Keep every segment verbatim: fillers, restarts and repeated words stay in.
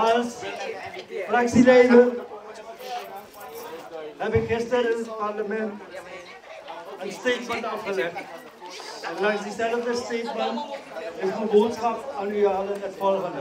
Als fractieleider heb ik gisteren in het parlement een statement afgelegd. En langs diezelfde statement is mijn boodschap aan u allen het volgende.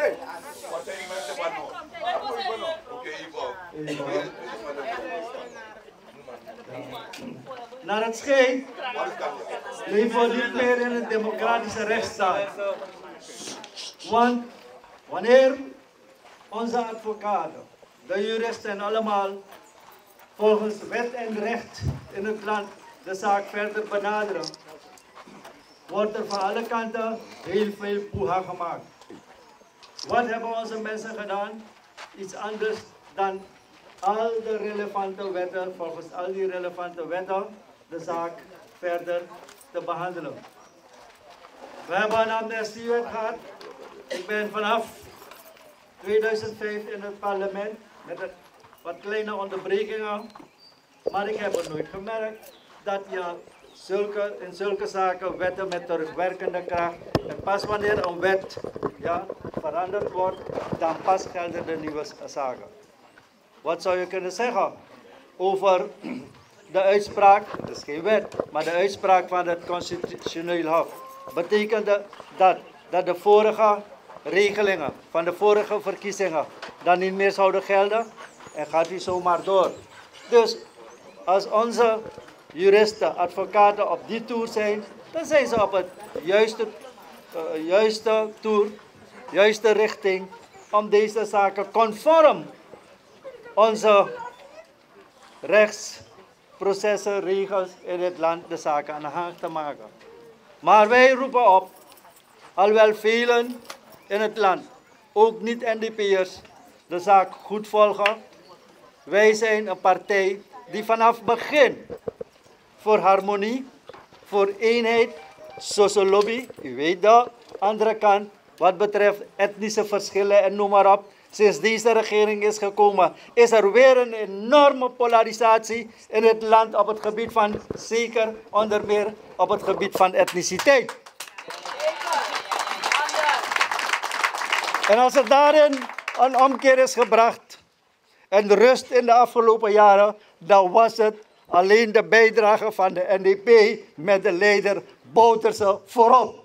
Naar het schijnt leven we niet meer in een democratische rechtsstaat. Want wanneer onze advocaten, de juristen en allemaal volgens wet en recht in het land de zaak verder benaderen, wordt er van alle kanten heel veel poeha gemaakt. Wat hebben onze mensen gedaan? Iets anders dan al de relevante wetten, volgens al die relevante wetten, de zaak verder te behandelen. We hebben een amnestiewet gehad. Ik ben vanaf tweeduizend vijf in het parlement met wat kleine onderbrekingen, maar ik heb er nooit gemerkt dat je zulke, in zulke zaken wetten met terugwerkende kracht, en pas wanneer een wet ja, veranderd wordt, dan pas gelden de nieuwe zaken. Wat zou je kunnen zeggen over de uitspraak, dat is geen wet, maar de uitspraak van het constitutioneel hof betekende dat, dat de vorige regelingen van de vorige verkiezingen dan niet meer zouden gelden en gaat u zomaar door. Dus als onze juristen, advocaten op die toer zijn, dan zijn ze op het juiste, uh, juiste toer, juiste richting om deze zaken conform onze rechtsprocessen, regels in het land de zaken aan de gang te maken. Maar wij roepen op, alhoewel velen in het land, ook niet-N D P'ers, de zaak goed volgen. Wij zijn een partij die vanaf begin voor harmonie, voor eenheid, sociolobie, u weet dat, andere kant, wat betreft etnische verschillen en noem maar op. Sinds deze regering is gekomen, is er weer een enorme polarisatie in het land op het gebied van, zeker onder meer op het gebied van etniciteit. En als er daarin een omkeer is gebracht en rust in de afgelopen jaren, dan was het alleen de bijdrage van de N D P met de leider Bouterse voorop.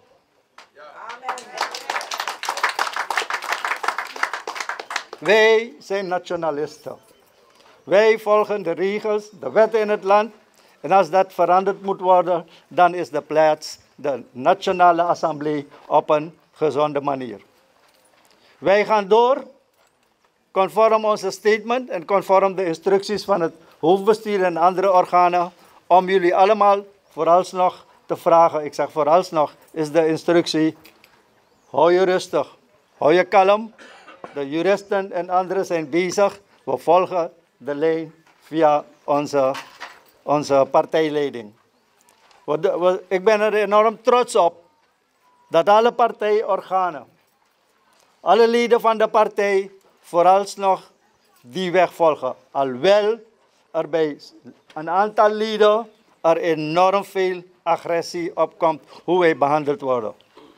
Wij zijn nationalisten. Wij volgen de regels, de wetten in het land. En als dat veranderd moet worden, dan is de plaats de Nationale Assemblée op een gezonde manier. Wij gaan door, conform onze statement en conform de instructies van het hoofdbestuur en andere organen, om jullie allemaal vooralsnog te vragen. Ik zeg vooralsnog is de instructie, hou je rustig, hou je kalm. De juristen en anderen zijn bezig. We volgen de lijn via onze, onze partijleiding. We, we, ik ben er enorm trots op dat alle partijorganen, alle leden van de partij vooralsnog die weg volgen. Alhoewel er bij een aantal leden er enorm veel agressie opkomt hoe wij behandeld worden.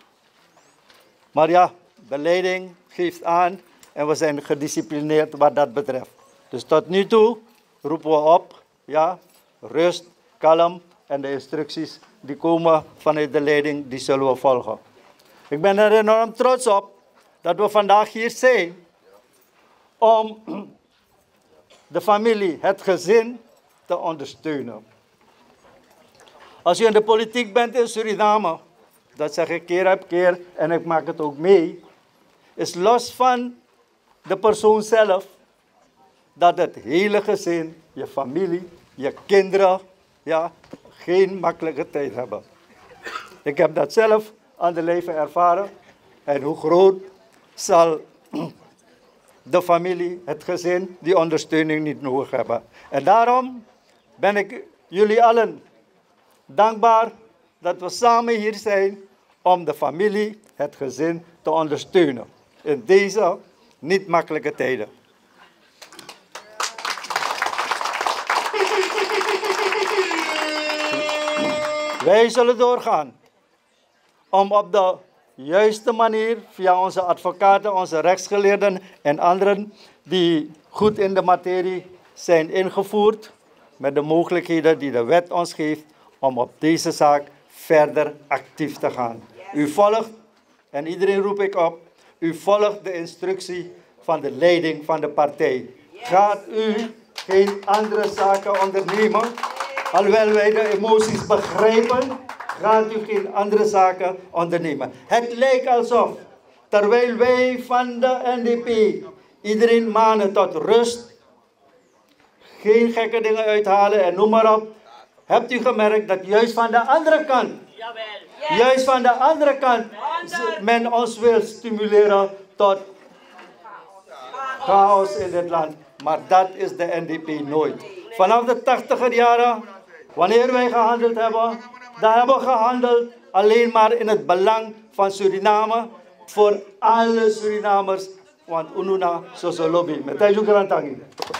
Maar ja, de leiding geeft aan en we zijn gedisciplineerd wat dat betreft. Dus tot nu toe roepen we op, ja, rust, kalm en de instructies die komen vanuit de leiding, die zullen we volgen. Ik ben er enorm trots op dat we vandaag hier zijn om de familie, het gezin te ondersteunen. Als je in de politiek bent in Suriname, dat zeg ik keer op keer en ik maak het ook mee, is los van de persoon zelf, dat het hele gezin, je familie, je kinderen, ja, geen makkelijke tijd hebben. Ik heb dat zelf aan de leven ervaren. En hoe groot zal de familie, het gezin, die ondersteuning niet nodig hebben. En daarom ben ik jullie allen dankbaar dat we samen hier zijn om de familie, het gezin te ondersteunen. In deze niet makkelijke tijden. Wij zullen doorgaan om op de juiste manier via onze advocaten, onze rechtsgeleerden en anderen die goed in de materie zijn ingevoerd met de mogelijkheden die de wet ons geeft om op deze zaak verder actief te gaan. U volgt, en iedereen roep ik op, u volgt de instructie van de leiding van de partij. Gaat u geen andere zaken ondernemen, alhoewel wij de emoties begrijpen, gaat u geen andere zaken ondernemen. Het lijkt alsof, terwijl wij van de N D P iedereen manen tot rust, geen gekke dingen uithalen en noem maar op, hebt u gemerkt dat juist van de andere kant, juist van de andere kant, men ons wil stimuleren tot chaos in dit land. Maar dat is de N D P nooit. Vanaf de tachtiger jaren, wanneer wij gehandeld hebben, dan hebben we gehandeld alleen maar in het belang van Suriname, voor alle Surinamers, want Ununa Soso Lobby. Met deze garantie.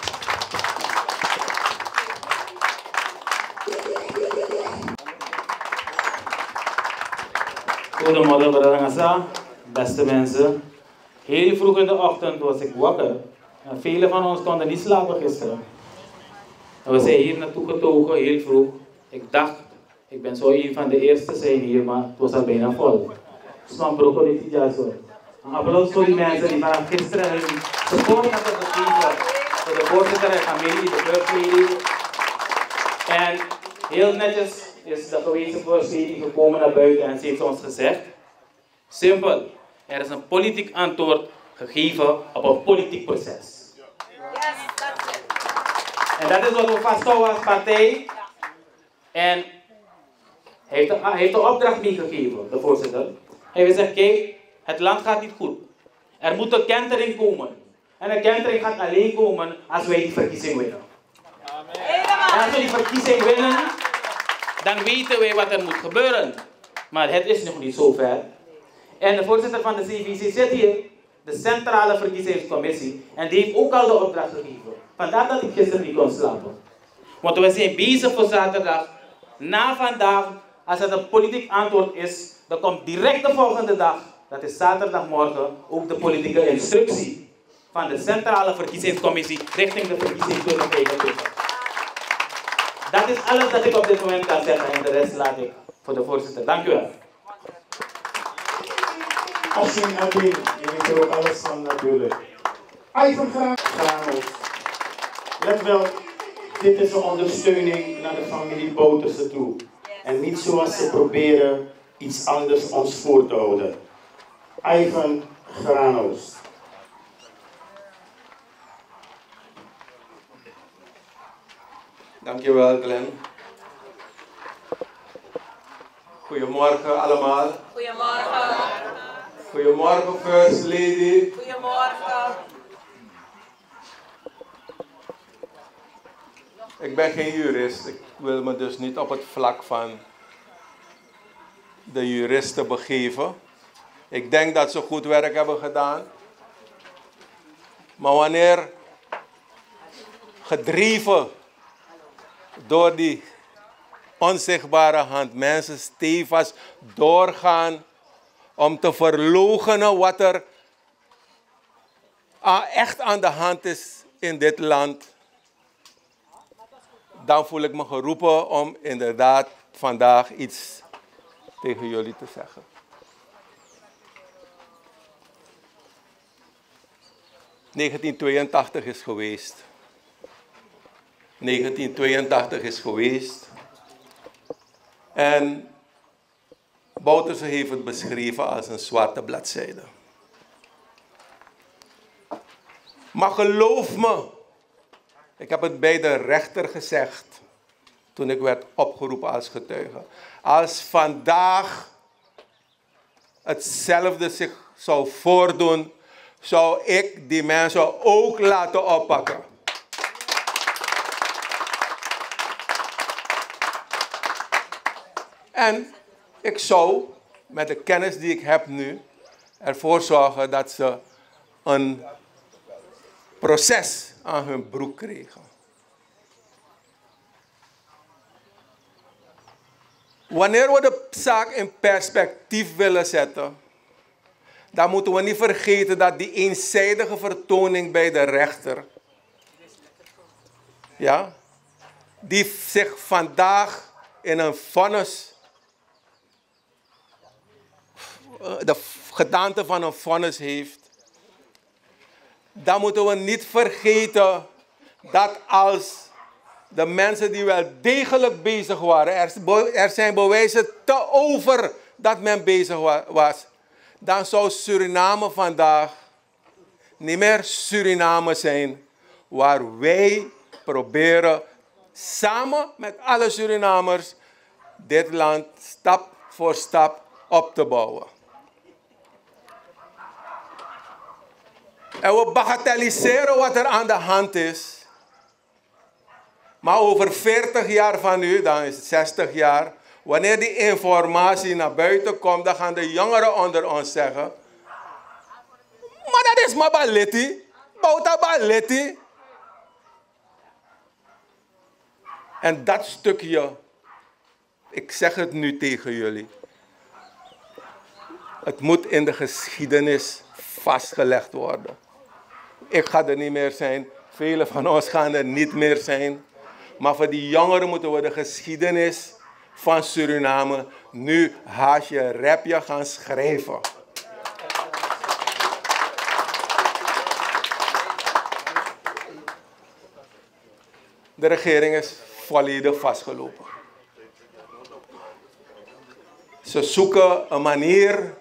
Goedemorgen, Barangasa, beste mensen. Heel vroeg in de ochtend was ik wakker. En velen van ons konden niet slapen gisteren. En we zijn hier naartoe getogen, heel vroeg. Ik dacht, ik ben zo een van de eerste zijn hier, maar het was al bijna vol. Dus man broek niet het jaar zo. Een applaus voor die mensen die vanaf gisteren hun support hebben gegeven. Voor de voorzitter en familie, de burgerleden. En heel netjes is de gewezen voorzitter gekomen naar buiten en ze heeft ons gezegd, simpel, er is een politiek antwoord gegeven op een politiek proces. En dat is wat we vasthouden als partij. En hij heeft de, hij heeft de opdracht meegegeven, de voorzitter. Hij heeft gezegd, kijk, het land gaat niet goed. Er moet een kentering komen. En een kentering gaat alleen komen als wij die verkiezing winnen. En als we die verkiezing winnen, dan weten wij wat er moet gebeuren. Maar het is nog niet zover. En de voorzitter van de C V C zit hier, de Centrale Verkiezingscommissie, en die heeft ook al de opdracht gegeven. Vandaar dat ik gisteren niet kon slapen. Want we zijn bezig voor zaterdag. Na vandaag, als het een politiek antwoord is, dan komt direct de volgende dag, dat is zaterdagmorgen, ook de politieke instructie van de Centrale Verkiezingscommissie richting de verkiezingsburgerlijke. Dat is alles dat ik op dit moment kan zeggen en de rest laat ik voor de voorzitter. Dank u wel. Afzien Adin, je weet er ook alles van natuurlijk. Ivan Granos. Let wel, dit is een ondersteuning naar de familie Bouterse toe. En niet zoals ze proberen iets anders ons voor te houden. Ivan Granos. Dankjewel Glenn. Goedemorgen allemaal. Goedemorgen. Goedemorgen First Lady. Goedemorgen. Ik ben geen jurist. Ik wil me dus niet op het vlak van de juristen begeven. Ik denk dat ze goed werk hebben gedaan. Maar wanneer gedreven door die onzichtbare hand mensen stevig doorgaan om te verloochenen wat er echt aan de hand is in dit land, dan voel ik me geroepen om inderdaad vandaag iets tegen jullie te zeggen. negentien tweeëntachtig is geweest. negentien tweeëntachtig is geweest. En Bouterse heeft het beschreven als een zwarte bladzijde. Maar geloof me, ik heb het bij de rechter gezegd toen ik werd opgeroepen als getuige. Als vandaag hetzelfde zich zou voordoen, zou ik die mensen ook laten oppakken. En ik zou, met de kennis die ik heb nu, ervoor zorgen dat ze een proces aan hun broek kregen. Wanneer we de zaak in perspectief willen zetten, dan moeten we niet vergeten dat die eenzijdige vertoning bij de rechter, ja, die zich vandaag in een vonnis, de gedaante van een vonnis heeft, dan moeten we niet vergeten dat als de mensen die wel degelijk bezig waren, er, er zijn bewijzen te over dat men bezig wa- was, dan zou Suriname vandaag niet meer Suriname zijn, waar wij proberen samen met alle Surinamers dit land stap voor stap op te bouwen. En we bagatelliseren wat er aan de hand is. Maar over veertig jaar van nu, dan is het zestig jaar, wanneer die informatie naar buiten komt, dan gaan de jongeren onder ons zeggen, maar dat is maar Baletti, Bouta Baletti. En dat stukje, ik zeg het nu tegen jullie, het moet in de geschiedenis vastgelegd worden. Ik ga er niet meer zijn, velen van ons gaan er niet meer zijn. Maar voor die jongeren moeten we de geschiedenis van Suriname nu haasje rapje gaan schrijven. De regering is volledig vastgelopen. Ze zoeken een manier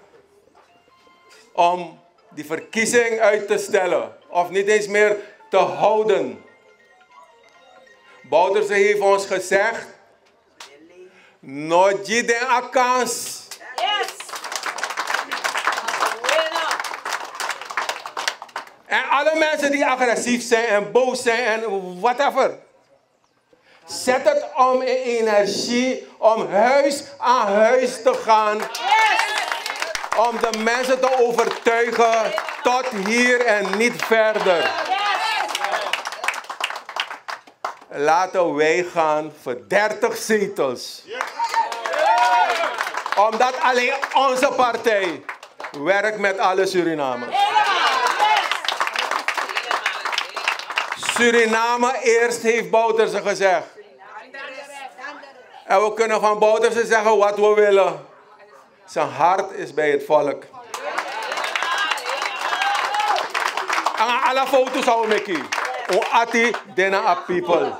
om die verkiezing uit te stellen. Of niet eens meer te houden. Bouterse heeft ons gezegd, nooit den a kans. Yes. En alle mensen die agressief zijn en boos zijn en whatever. Zet het om in energie om huis aan huis te gaan. Om de mensen te overtuigen tot hier en niet verder. Laten wij gaan voor dertig zetels. Omdat alleen onze partij werkt met alle Surinamers. Suriname eerst, heeft Bouterse gezegd. En we kunnen van Bouterse zeggen wat we willen. Zijn hart is bij het volk. En alle foto's zouden we maken. O ati dena a people.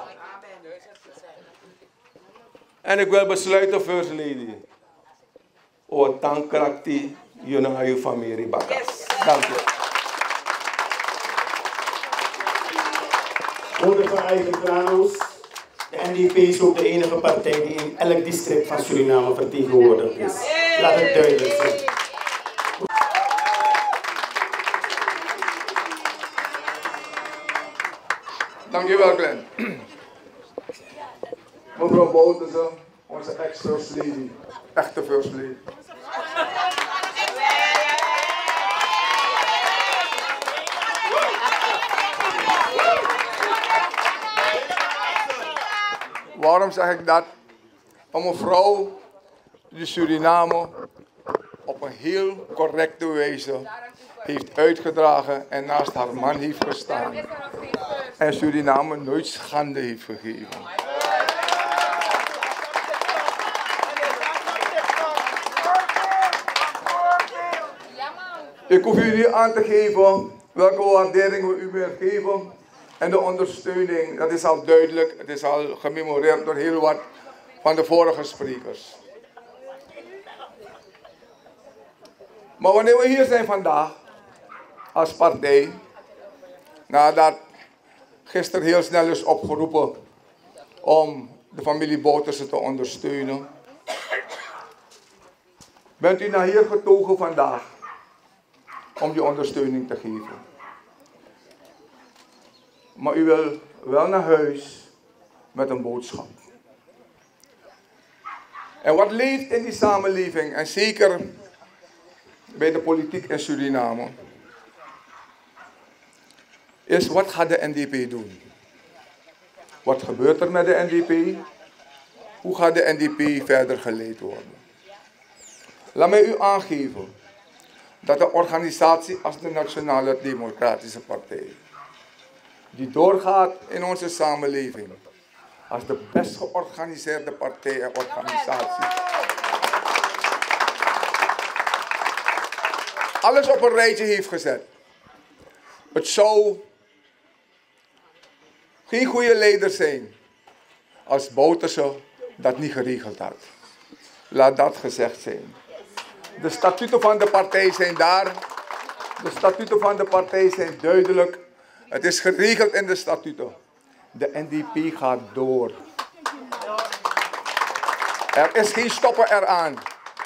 En ik wil besluiten, First Lady. O tankrakti, jullie en uw familie bakken. Dank u. Woorden van eigen Granos. De N D P is ook de enige partij die in elk district van Suriname vertegenwoordigd is. Laat het duidelijk zijn. Dankjewel, Glenn. Mevrouw Bouterse, onze ex-First Lady. Echte First Lady. Waarom zeg ik dat? Om een vrouw die Suriname op een heel correcte wijze heeft uitgedragen en naast haar man heeft gestaan. En Suriname nooit schande heeft gegeven. Ik hoef jullie aan te geven welke waardering we u weer geven. En de ondersteuning, dat is al duidelijk. Het is al gememoreerd door heel wat van de vorige sprekers. Maar wanneer we hier zijn vandaag, als partij, nadat gisteren heel snel is opgeroepen om de familie Bouterse te ondersteunen, bent u naar hier getogen vandaag om die ondersteuning te geven. Maar u wil wel naar huis met een boodschap. En wat leeft in die samenleving, en zeker bij de politiek in Suriname, is wat gaat de N D P doen? Wat gebeurt er met de N D P? Hoe gaat de N D P verder geleid worden? Laat mij u aangeven dat een organisatie als de Nationale Democratische Partij, die doorgaat in onze samenleving als de best georganiseerde partij en organisatie, alles op een rijtje heeft gezet. Het zou geen goede leider zijn als Bouterse dat niet geregeld had. Laat dat gezegd zijn. De statuten van de partij zijn daar. De statuten van de partij zijn duidelijk. Het is geregeld in de statuten. De N D P gaat door. Er is geen stoppen eraan.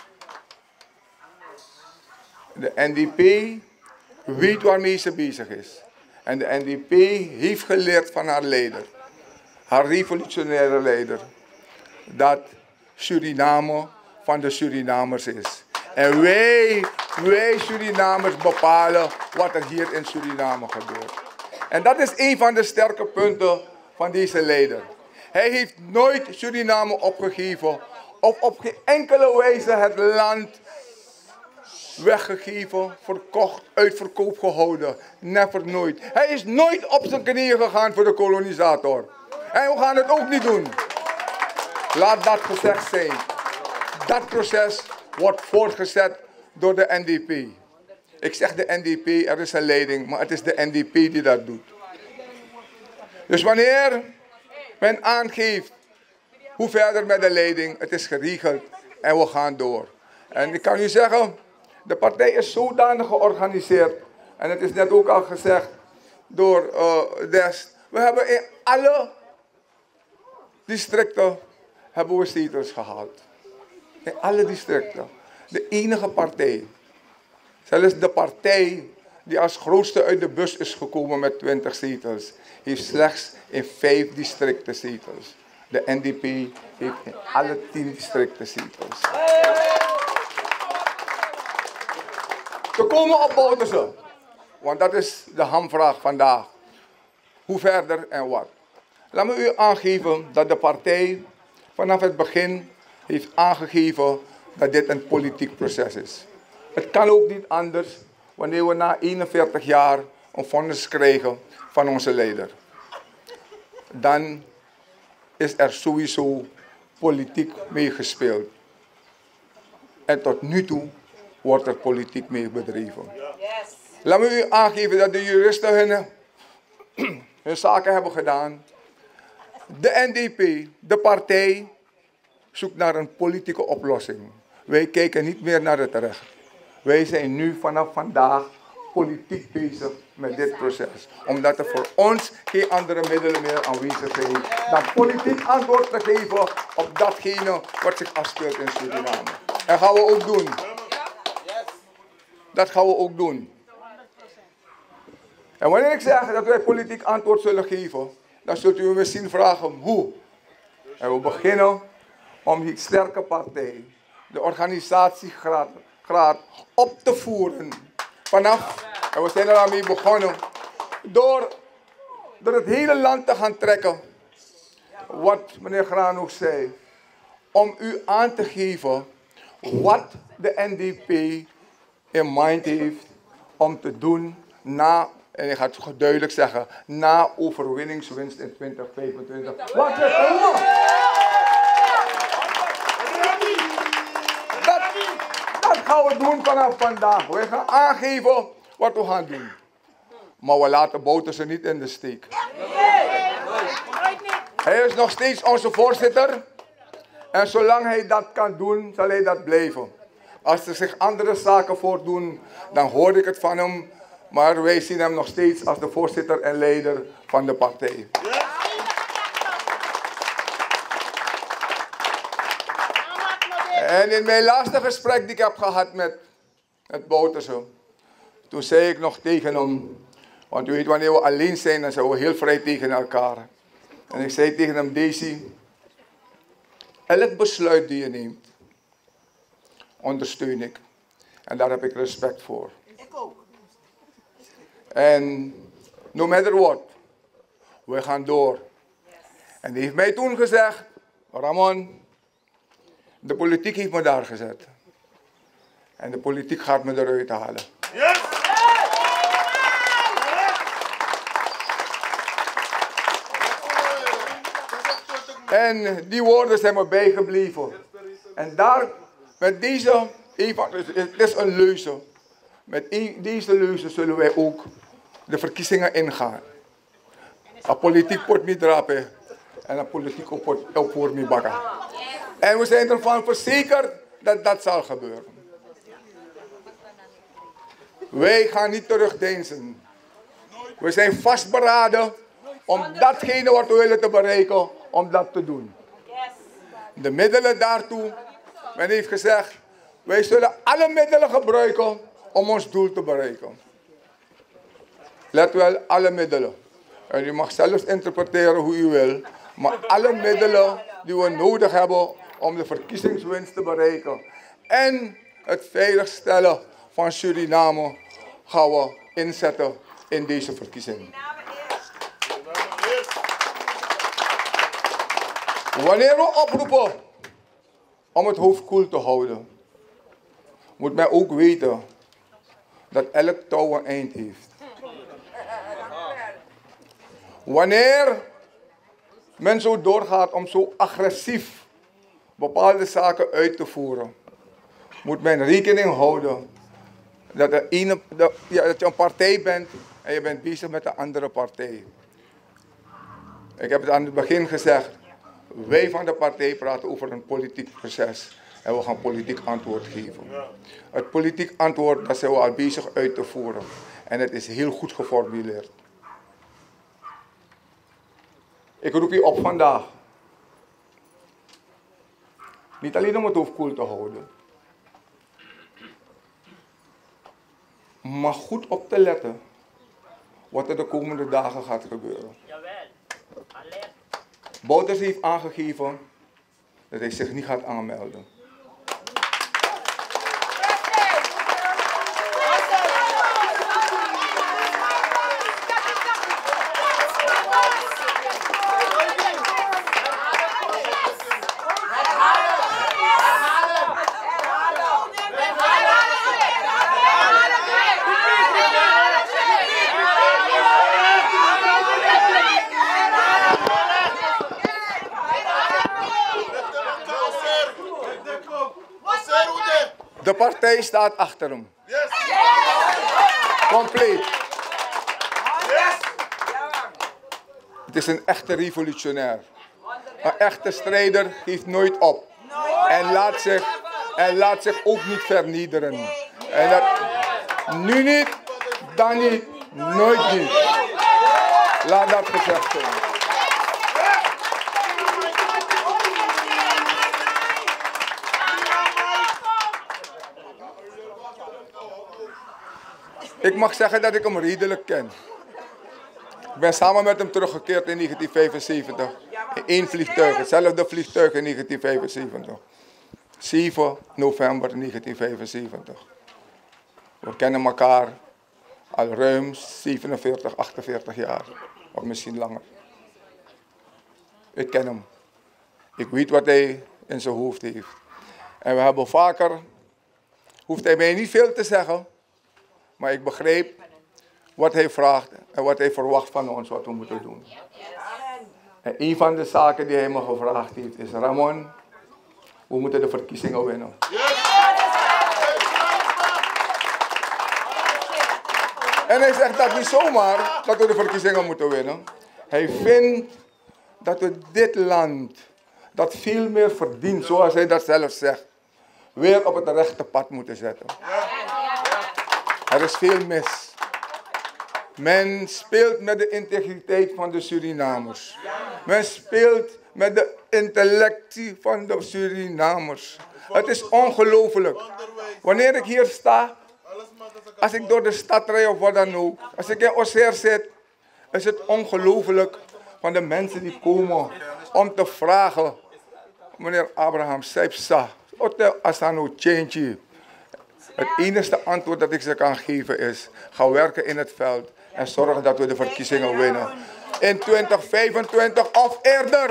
De N D P weet waarmee ze bezig is. En de N D P heeft geleerd van haar leider, haar revolutionaire leider, dat Suriname van de Surinamers is. En wij, wij Surinamers bepalen wat er hier in Suriname gebeurt. En dat is een van de sterke punten van deze leider. Hij heeft nooit Suriname opgegeven of op geen enkele wijze het land weggegeven, verkocht, uitverkoop gehouden. Never, nooit. Hij is nooit op zijn knieën gegaan voor de kolonisator. En we gaan het ook niet doen. Laat dat gezegd zijn. Dat proces wordt voortgezet door de N D P. Ik zeg de N D P, er is een leiding, maar het is de N D P die dat doet. Dus wanneer men aangeeft hoe verder met de leiding, het is geregeld en we gaan door. En ik kan u zeggen, de partij is zodanig georganiseerd, en het is net ook al gezegd door uh, Dest, we hebben in alle districten hebben we zetels gehaald. In alle districten. De enige partij, zelfs de partij die als grootste uit de bus is gekomen met twintig zetels, heeft slechts in vijf districten zetels. De N D P heeft in alle tien districten zetels. We komen op Bouterse, want dat is de hamvraag vandaag. Hoe verder en wat? Laat me u aangeven dat de partij vanaf het begin heeft aangegeven dat dit een politiek proces is. Het kan ook niet anders wanneer we na eenenveertig jaar een vonnis krijgen van onze leider. Dan is er sowieso politiek meegespeeld. En tot nu toe wordt er politiek mee bedreven. Laat me u aangeven dat de juristen hun, hun zaken hebben gedaan. De N D P, de partij, zoekt naar een politieke oplossing. Wij kijken niet meer naar het recht. Wij zijn nu vanaf vandaag politiek bezig met dit proces. Omdat er voor ons geen andere middelen meer aanwezig zijn dan politiek antwoord te geven op datgene wat zich afspeelt in Suriname. En gaan we ook doen. Dat gaan we ook doen. En wanneer ik zeg dat wij politiek antwoord zullen geven, dan zult u me misschien vragen hoe. En we beginnen om die sterke partij, de organisatiegraad graad op te voeren. Vanaf, en we zijn er al mee begonnen, door, door het hele land te gaan trekken. Wat meneer Graan ook zei. Om u aan te geven wat de N D P in mind heeft om te doen na, en ik ga het duidelijk zeggen, na overwinningswinst in twintig vijfentwintig. Wat we komen! Dat, dat gaan we doen vanaf vandaag. We gaan aangeven wat we gaan doen. Maar we laten Bouterse niet in de steek. Hij is nog steeds onze voorzitter. En zolang hij dat kan doen, zal hij dat blijven. Als er zich andere zaken voordoen, dan hoor ik het van hem. Maar wij zien hem nog steeds als de voorzitter en leider van de partij. En in mijn laatste gesprek die ik heb gehad met, met Bouterse, toen zei ik nog tegen hem, want u weet wanneer we alleen zijn, dan zijn we heel vrij tegen elkaar. En ik zei tegen hem, Daisy, elk besluit die je neemt, ondersteun ik. En daar heb ik respect voor. Ik ook. En no matter what, we gaan door. En die heeft mij toen gezegd, Ramon, de politiek heeft me daar gezet. En de politiek gaat me eruit halen. Yes! En die woorden zijn me bijgebleven. En daar, met deze, het is een leuze. Met deze leuze zullen wij ook de verkiezingen ingaan. Een politiek pot niet drapen en een politiek op voor me bakken. En we zijn ervan verzekerd dat dat zal gebeuren. Wij gaan niet terugdeinzen. We zijn vastberaden om datgene wat we willen te bereiken, om dat te doen. De middelen daartoe, men heeft gezegd, wij zullen alle middelen gebruiken om ons doel te bereiken. Let wel, alle middelen. En u mag zelfs interpreteren hoe u wil, maar alle middelen die we nodig hebben om de verkiezingswinst te bereiken en het veiligstellen van Suriname gaan we inzetten in deze verkiezingen. Wanneer we oproepen om het hoofd koel te houden, moet men ook weten dat elk touw een eind heeft. Wanneer men zo doorgaat om zo agressief bepaalde zaken uit te voeren, moet men rekening houden dat, de ene, de, ja, dat je een partij bent en je bent bezig met een andere partij. Ik heb het aan het begin gezegd, wij van de partij praten over een politiek proces en we gaan politiek antwoord geven. Het politiek antwoord, dat zijn we al bezig uit te voeren en het is heel goed geformuleerd. Ik roep u op vandaag, niet alleen om het hoofd koel te houden, maar goed op te letten wat er de komende dagen gaat gebeuren. Bouters heeft aangegeven dat hij zich niet gaat aanmelden. De partij staat achter hem. Yes. Compleet. Yes. Het is een echte revolutionair. Een echte strijder geeft nooit op. En laat zich, en laat zich ook niet vernederen. En dat, nu niet, dan niet, nooit niet. Laat dat gezegd zijn. Ik mag zeggen dat ik hem redelijk ken. Ik ben samen met hem teruggekeerd in negentien vijfenzeventig. In één vliegtuig, hetzelfde vliegtuig in negentien vijfenzeventig. zeven november negentien vijfenzeventig. We kennen elkaar al ruim zevenenveertig, achtenveertig jaar. Of misschien langer. Ik ken hem. Ik weet wat hij in zijn hoofd heeft. En we hebben vaker, hoeft hij mij niet veel te zeggen. Maar ik begreep wat hij vraagt en wat hij verwacht van ons, wat we moeten doen. En een van de zaken die hij me gevraagd heeft is, Ramon, we moeten de verkiezingen winnen. En hij zegt dat niet zomaar, dat we de verkiezingen moeten winnen. Hij vindt dat we dit land, dat veel meer verdient, zoals hij dat zelf zegt, weer op het rechte pad moeten zetten. Er is veel mis. Men speelt met de integriteit van de Surinamers. Men speelt met de intellectie van de Surinamers. Het is ongelooflijk. Wanneer ik hier sta, als ik door de stad rijd of wat dan ook, als ik in Osser zit, is het ongelooflijk van de mensen die komen om te vragen, meneer Abraham Seipsa, Asano Change. Het enige antwoord dat ik ze kan geven is, ga werken in het veld en zorg dat we de verkiezingen winnen. In twintig vijfentwintig of eerder.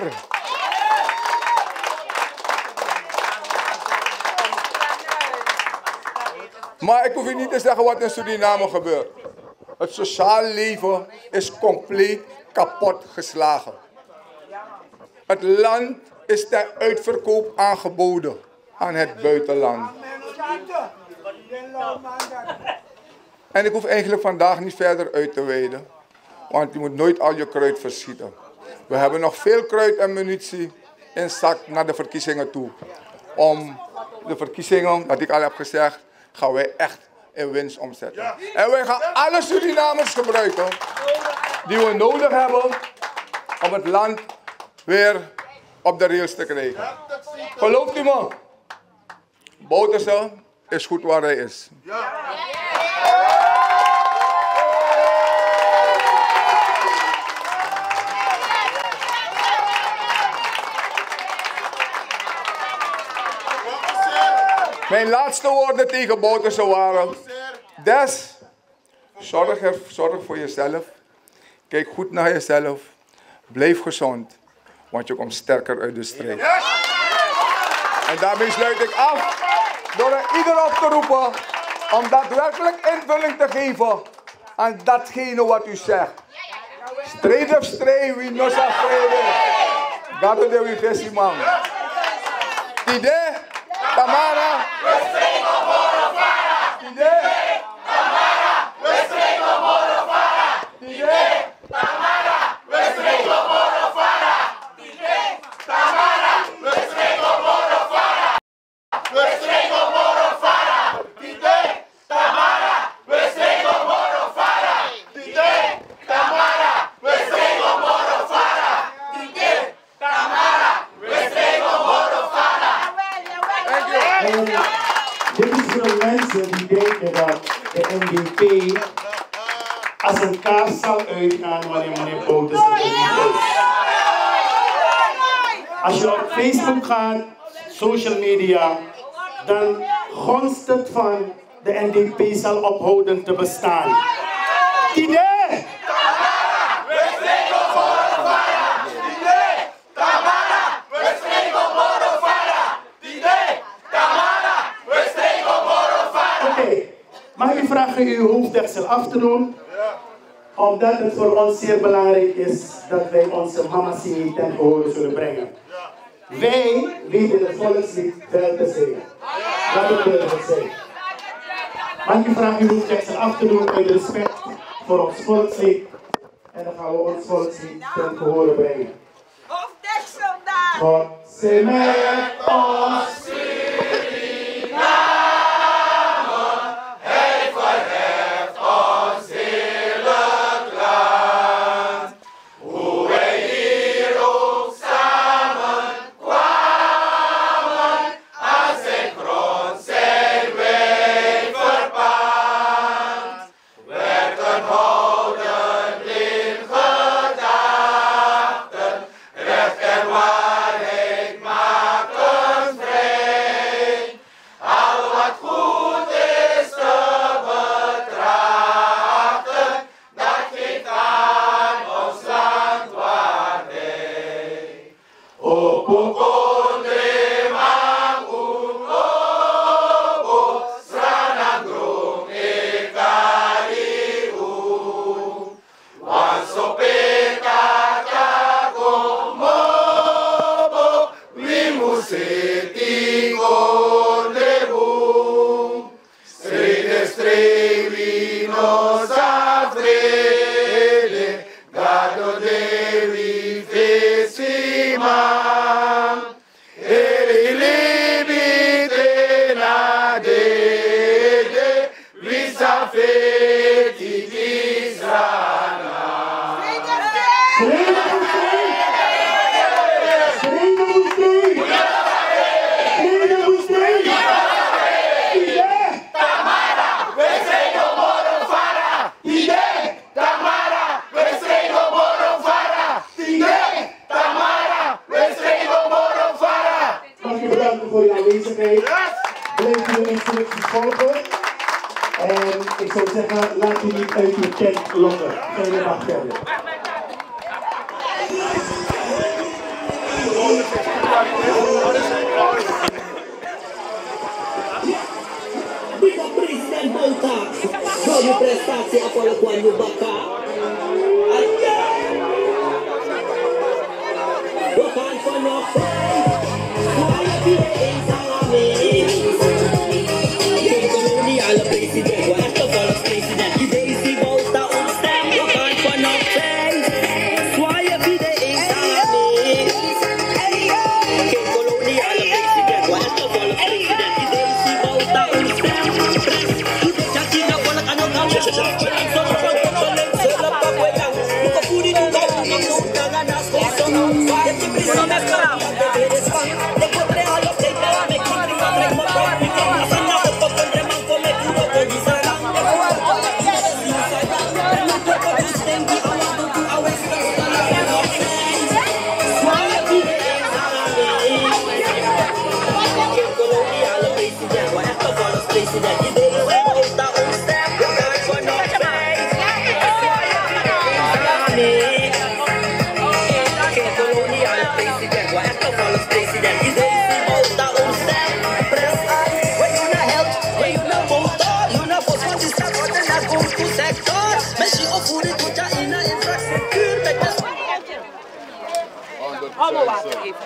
Maar ik hoef je niet te zeggen wat in Suriname gebeurt. Het sociaal leven is compleet kapot geslagen. Het land is ter uitverkoop aangeboden aan het buitenland. En ik hoef eigenlijk vandaag niet verder uit te wijden. Want je moet nooit al je kruid verschieten. We hebben nog veel kruid en munitie in zak naar de verkiezingen toe. Om de verkiezingen, wat ik al heb gezegd, gaan wij echt in winst omzetten. En wij gaan alle Surinamers gebruiken die we nodig hebben om het land weer op de rails te krijgen. Gelooft u me? Bouterse is goed waar hij is. Mijn laatste woorden tegen Bouterse waren: Des, zorg, er, zorg voor jezelf. Kijk goed naar jezelf. Blijf gezond, want je komt sterker uit de strijd. En daarmee sluit ik af door er ieder op te roepen om daadwerkelijk invulling te geven aan datgene wat u zegt. Strijd of strijd, wie nog zal strijden. Dat is de wifessie man. Idee, Tamara. We strijden voor Fara. Idee, Tamara. We strijden voor Fara. Idee, Tamara. We strijden voor Fara. Idee, Tamara. We strijden voor Fara. We strijden voor Fara. Idee, Tamara. We strijden voor Fara. Idee, Tamara. We strijden voor Fara. Idee, Tamara. We strijden voor Fara. Thank you. Dit is voor mensen die denken dat de N D P als een kaars zal uitgaan wanneer meneer Bouterse er niet is. Als je op Facebook gaat, social media, dan gonst het van de N D P zal ophouden te bestaan. Idee! Mag ik vragen uw hoofddeksel af te doen? Omdat het voor ons zeer belangrijk is dat wij onze Mamasini ten gehore zullen brengen. Wij weten het volkslied wel te zingen. Dat is duidelijk zijn. Mag ik vragen uw hoofddeksel af te doen uit respect voor ons volkslied? En dan gaan we ons volkslied ten gehore brengen. Hoofddeksel daar! God zij met ons. Voor je aanwezigheid. Blijf uw instructies volgen. En ik zou zeggen, laat u niet uit uw tent lokken. Fijne dag verder. Digo, contact. Hou je prestatie af alle kwan je bakka. We gaan vanaf vijf. Maar je bent eens aan me. Geen koloniale president, we echt een volkspresident. Iedereen die bouwt daar ons stem. We gaan vanaf vijf. Zwaai je bent eens aan me. Geen koloniale president, we echt een volkspresident. Iedereen die bouwt daar ons stem. Allemaal water geven.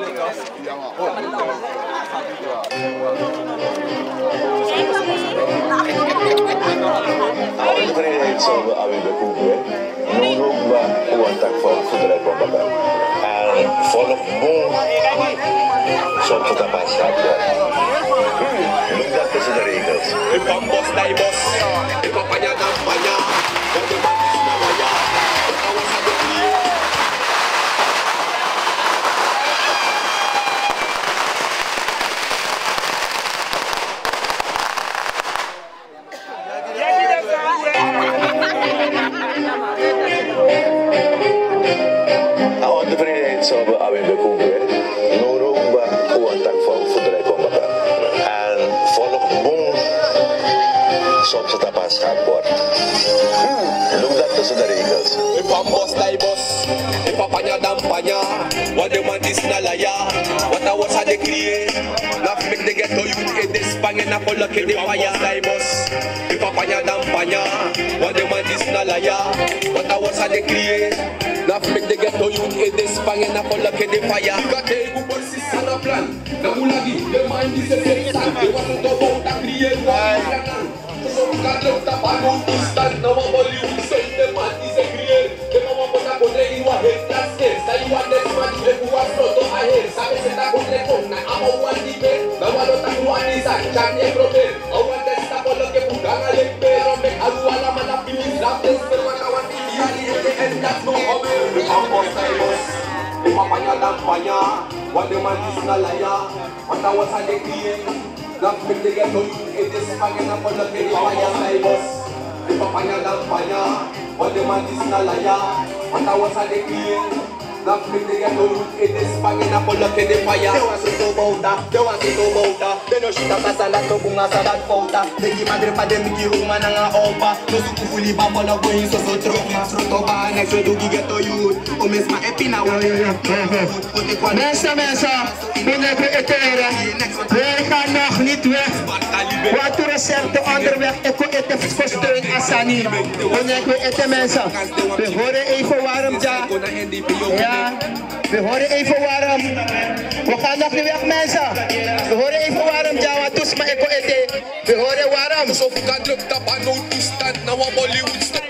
Iedereen zal we alweer bekomen. Nu ook maar hoe een tak van voederij van elkaar. En volg boom. Soms tot een paar stappen. Noem dat tussen de regels. Ik kan bos, die bos. Ik kan panja, dan panja. Want de man is nou maar ja. Ik kan was aan de knieën. Nou, de vrijheid zal we alweer bekomen. Nu ook maar hoe een tak van voederij van elkaar. En volg boom. Soms het een paar schaakbord. Noem dat tussen de regels. Ik kan bos, die bos. Ik kan panja, dan panja. Want de man is nou la ja. Wat hij was aan de knieën. Laf met de ghetto youth in de spangen na volk in de fire. Die bos. Ik kan panja, dan panja. Want de man is nou la ja. Wat hij was aan de knieën. Laf met de ghetto youth in de spangen na volk in de fire. Ik had een goed precies aan de plan. Na mulagi, de man is een verstaan. De was een dobo, dat knieën. So we got left up and on to stand. Now I'm only who say the man is a creator. The mama put a good lady who a head that's scared. Say you want this man, if you want to do a head. Sabe se da good lady home. Now I'm a one debate. Now I don't have one design. Chan ye problem. I want this stuff all of you who gang a leg bear. I make a wall of man a feeling. Love this for what I want to be. And the end that's no over. The papa say boss. The papa ya dan panya. What the man is na liar. What I was a the creator. Love me to get to you in this fucking up on the kid fire neighbors. The papaya dan panya, what the man is na liar. What I was a the clean. Love me to get to you in this fucking up on the kid fire. They want to know about that, they want to know about that. They know shit up as a lot of bunga sa that pauta. They give madre pa dem ki ruma na nga opa. No suku fuli ba mo na going so so trauma. Sroto ba next we do get to you. O mesma epina wa. Mensen, mensen, wanneer we het eren, wij gaan nog niet weg. Wat de recepten onderweg, ik wil eten voor steun Asani. Wanneer we eten mensen, we horen even warm ja. Ja, we horen even warm. We gaan nog niet weg mensen. We horen even warm ja, wat dus maar ik wil eten. We horen warm. So we got looked up and out to stand. Now I'm Bollywood star.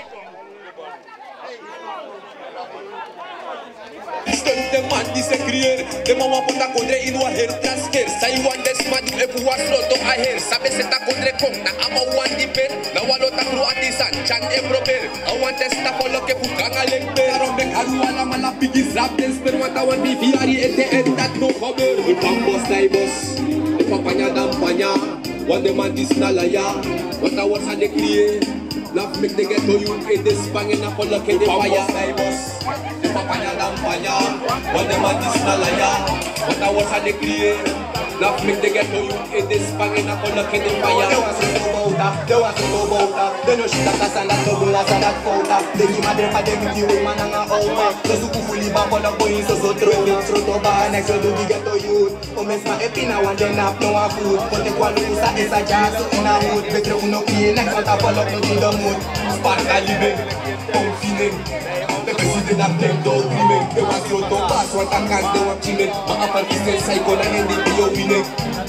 The man is a creator. The mama put a condre in one hair transfer. Say one this man you ever was not to a hair. Sabe se ta condre kong na ama one depend. Now I lot through at this and chan everywhere. I want this stuff all okay for kanga leg bear. From the alu ala mala bigis rap dance per what I want be fiari at the end that no cover. The pambos na boss. The papanya dampanya. What the man is na laya. What I was a the creator. Love make the ghetto you in this banging up all okay the fire boss. Papanya dampanya, what the man is na laya, what I was a the clear. Not make the ghetto youth in this bang in a color can the fire. They want to go bota, they want to go bota. They know shit that and that no bulla and that fota. They give my dream for them with you man and a over. So su kufuli bambo na boy so so throw me through to bar next to the ghetto youth. O mes ma epina one day nap no a food. But the qualusa is a jazz in a hood. Betre uno pie next to tap all up into the mood. Spark a living, confident. The president of them don't women. They want you to pass what I can't do what you need. My upper business cycle and end it your winning.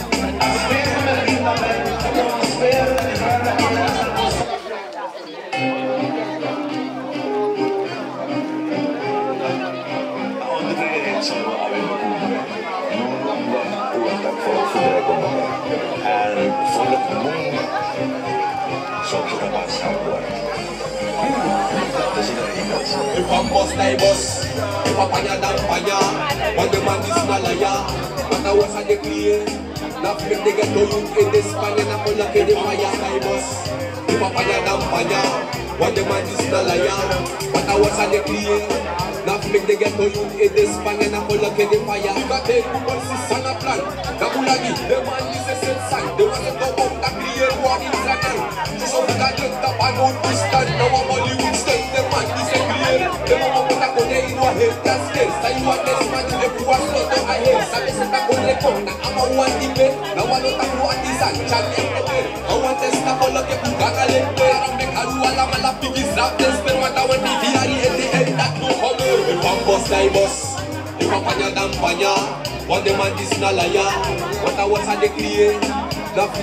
If I'm boss, I boss. If I'm panya, down panya. One the man is not liar. But I was at the clear. Not make the ghetto youth in this panya. Not for lucky the fire, I boss. If I'm panya, down panya. One the man is not liar. But I was at the clear. Not make the ghetto youth in this panya. Not for lucky the fire. Got the people on a plan. Kabulagi, the man is a set sign. They want to go out the clear war in Sanan. So we got to up and out this stand. Now I'm Hollywood state. The man is a clear. The man who got to in one head. That's it. Say you want this man to everyone slow down my head. Sabi sa takon lekong na I'm a one debate. Now I don't talk about this and chat in the bed. I want to stop all of you. Gaga lente. I'm make a rule. I'm a la piggy slap. Then spend what I want to be at the end. That no cover. If I'm boss, I boss. If I'm panya, damn panya. What the man is not liar. What I was at the clear.